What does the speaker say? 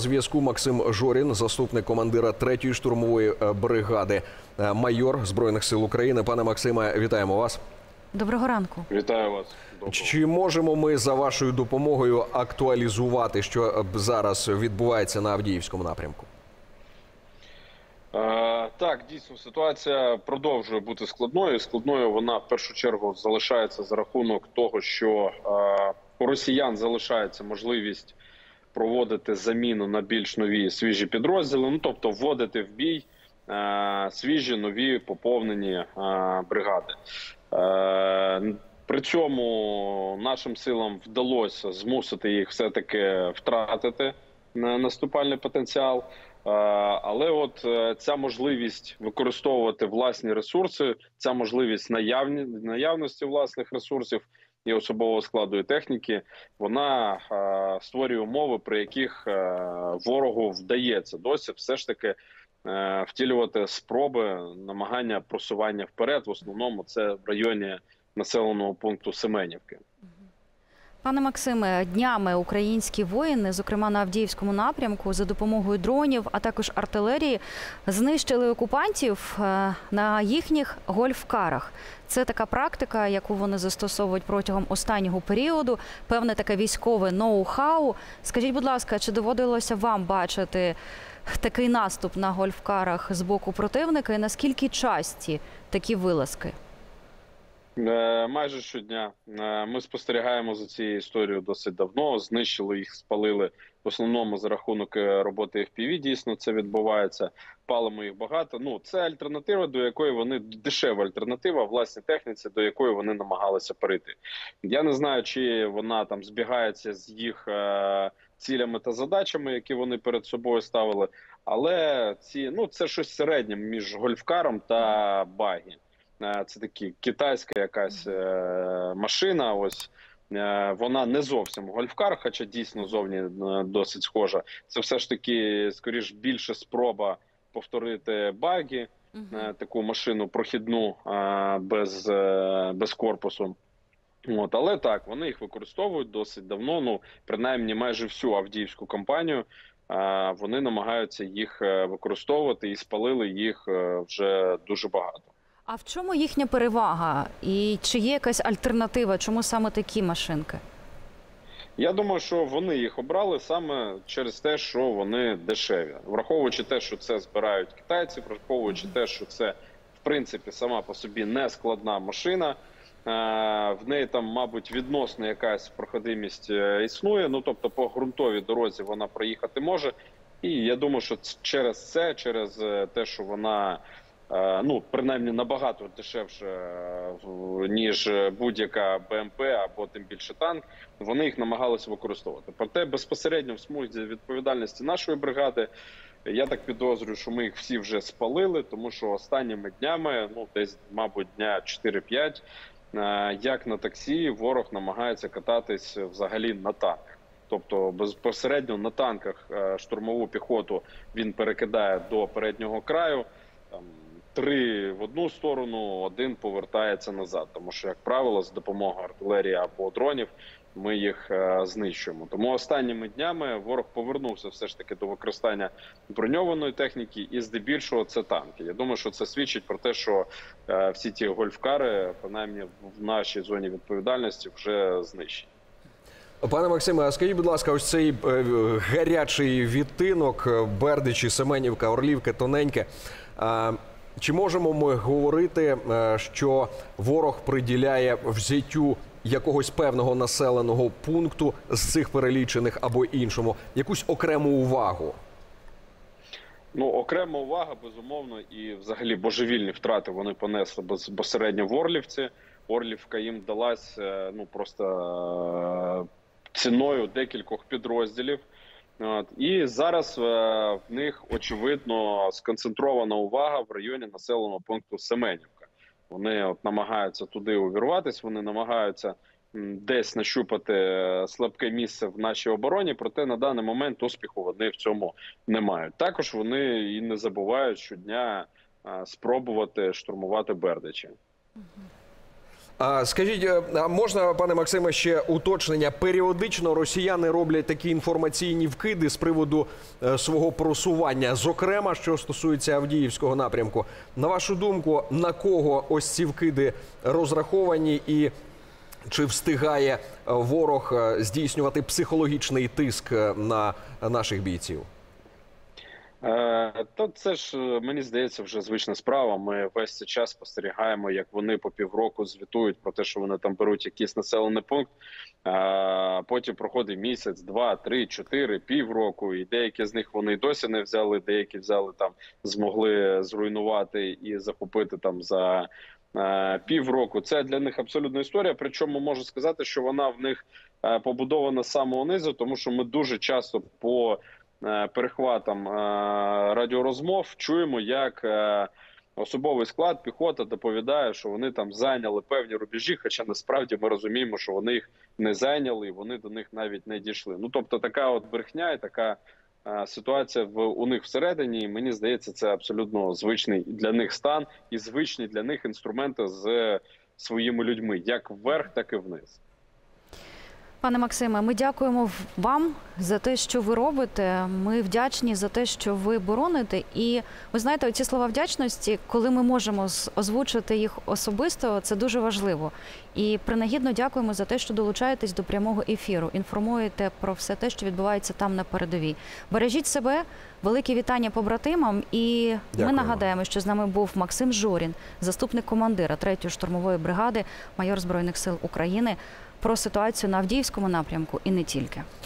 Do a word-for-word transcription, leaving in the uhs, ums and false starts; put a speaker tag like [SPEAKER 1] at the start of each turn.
[SPEAKER 1] зв'язку Максим Жорін, заступник командира третьої штурмової бригади, майор Збройних сил України. Пане Максиме, вітаємо вас.
[SPEAKER 2] Доброго ранку.
[SPEAKER 3] Вітаю вас. Доброго.
[SPEAKER 1] Чи можемо ми за вашою допомогою актуалізувати, що зараз відбувається на Авдіївському напрямку?
[SPEAKER 3] Е, так, дійсно, ситуація продовжує бути складною. Складною вона в першу чергу залишається за рахунок того, що е, у росіян залишається можливість проводити заміну на більш нові свіжі підрозділи, ну тобто вводити в бій е, свіжі нові поповнені е, бригади. Е, При цьому нашим силам вдалося змусити їх все-таки втратити наступальний потенціал. Але от ця можливість використовувати власні ресурси, ця можливість наявні, наявності власних ресурсів і особового складу і техніки, вона створює умови, при яких ворогу вдається досі все ж таки втілювати спроби намагання просування вперед. В основному це в районі населеного пункту Семенівки.
[SPEAKER 2] Пане Максиме, днями українські воїни, зокрема на Авдіївському напрямку, за допомогою дронів, а також артилерії, знищили окупантів на їхніх гольфкарах. Це така практика, яку вони застосовують протягом останнього періоду, певне таке військове ноу-хау. Скажіть, будь ласка, чи доводилося вам бачити такий наступ на гольфкарах з боку противника і наскільки часті такі вилазки?
[SPEAKER 3] Майже щодня. Ми спостерігаємо за цією історією досить давно. Знищили їх, спалили в основному за рахунок роботи еф пі ві. Дійсно, це відбувається. Палимо їх багато. Ну, це альтернатива, до якої вони, дешева альтернатива власній техніці, до якої вони намагалися перейти. Я не знаю, чи вона там збігається з їх е цілями та задачами, які вони перед собою ставили. Але ці, ну, це щось середнє між гольфкаром та багі. Це такі китайська якась е, машина, ось е, вона не зовсім гольфкар, хоча дійсно зовні е, досить схожа. Це все ж таки, скоріш, більше спроба повторити багі, е, таку машину прохідну е, без, е, без корпусу. От, але так, вони їх використовують досить давно, ну, принаймні майже всю Авдіївську кампанію е, вони намагаються їх використовувати і спалили їх е, вже дуже багато.
[SPEAKER 2] А в чому їхня перевага? І чи є якась альтернатива? Чому саме такі машинки?
[SPEAKER 3] Я думаю, що вони їх обрали саме через те, що вони дешеві. Враховуючи те, що це збирають китайці, враховуючи те, що це, в принципі, сама по собі не складна машина. В неї там, мабуть, відносно якась проходимість існує. Ну, тобто по ґрунтовій дорозі вона проїхати може. І я думаю, що через це, через те, що вона... ну, принаймні набагато дешевше, ніж будь-яка бе ем пе або тим більше танк, вони їх намагалися використовувати. Проте безпосередньо в смузі відповідальності нашої бригади, я так підозрюю, що ми їх всі вже спалили, тому що останніми днями, ну, десь, мабуть, дня чотири-п'ять, як на таксі, ворог намагається кататись взагалі на танках. Тобто безпосередньо на танках штурмову піхоту він перекидає до переднього краю, там, три в одну сторону, один повертається назад. Тому що, як правило, з допомогою артилерії або дронів ми їх е, знищуємо. Тому останніми днями ворог повернувся все ж таки до використання броньованої техніки і здебільшого це танки. Я думаю, що це свідчить про те, що е, всі ті гольфкари, принаймні в нашій зоні відповідальності, вже знищені.
[SPEAKER 1] Пане Максиме, а скажіть, будь ласка, ось цей е, гарячий відтинок, Бердичі, Семенівка, Орлівка, Тоненьке, е, чи можемо ми говорити, що ворог приділяє взяттю якогось певного населеного пункту з цих перелічених або іншому якусь окрему увагу?
[SPEAKER 3] Ну, окрема увага, безумовно, і взагалі божевільні втрати вони понесли безпосередньо в Орлівці. Орлівка їм далась, ну, просто ціною декількох підрозділів. От. І зараз е, в них, очевидно, сконцентрована увага в районі населеного пункту Семенівка. Вони от намагаються туди увірватися, вони намагаються м, десь нащупати слабке місце в нашій обороні, проте на даний момент успіху вони в цьому не мають. Також вони і не забувають щодня е, спробувати штурмувати Бердичі.
[SPEAKER 1] А скажіть, а можна, пане Максиме, ще уточнення? Періодично росіяни роблять такі інформаційні вкиди з приводу е, свого просування, зокрема, що стосується Авдіївського напрямку. На вашу думку, на кого ось ці вкиди розраховані і чи встигає ворог здійснювати психологічний тиск на наших бійців?
[SPEAKER 3] Та це ж, мені здається, вже звична справа. Ми весь цей час спостерігаємо, як вони по півроку звітують про те, що вони там беруть якийсь населений пункт. Потім проходить місяць, два, три, чотири, півроку, і деякі з них вони й досі не взяли, деякі взяли там, змогли зруйнувати і захопити там за півроку. Це для них абсолютна історія, причому можу сказати, що вона в них побудована з самого низу, тому що ми дуже часто по перехватам радіорозмов чуємо, як особовий склад, піхота доповідає, що вони там зайняли певні рубежі, хоча насправді ми розуміємо, що вони їх не зайняли і вони до них навіть не дійшли. Ну, тобто така от брехня і така ситуація в, у них всередині, і мені здається, це абсолютно звичний для них стан і звичні для них інструменти з своїми людьми, як вверх, так і вниз.
[SPEAKER 2] Пане Максиме, ми дякуємо вам за те, що ви робите. Ми вдячні за те, що ви бороните. І ви знаєте, оці слова вдячності, коли ми можемо озвучити їх особисто, це дуже важливо. І принагідно дякуємо за те, що долучаєтесь до прямого ефіру, інформуєте про все те, що відбувається там на передовій. Бережіть себе, велике вітання побратимам. І
[SPEAKER 1] Дякуємо.
[SPEAKER 2] Ми нагадаємо, що з нами був Максим Жорін, заступник командира третьої штурмової бригади, майор Збройних сил України, про ситуацію на Авдіївському напрямку і не тільки.